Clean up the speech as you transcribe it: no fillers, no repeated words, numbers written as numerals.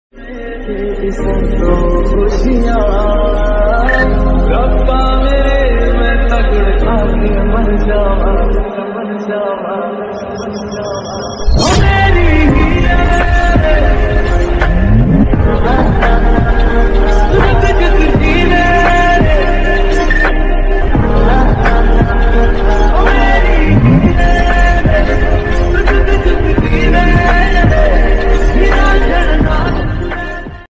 खुशियाँ रब्बा मेरे मैं तगड़ खा के मर जावा